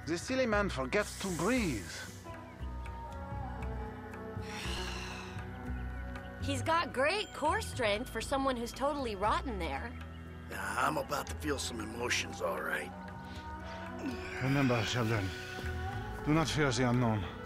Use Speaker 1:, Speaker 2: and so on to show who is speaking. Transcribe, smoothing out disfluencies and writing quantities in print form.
Speaker 1: This silly man forgets to breathe.
Speaker 2: He's got great core strength for someone who's totally rotten there.
Speaker 3: I'm about to feel some emotions, all right.
Speaker 1: Remember, children, do not fear the unknown.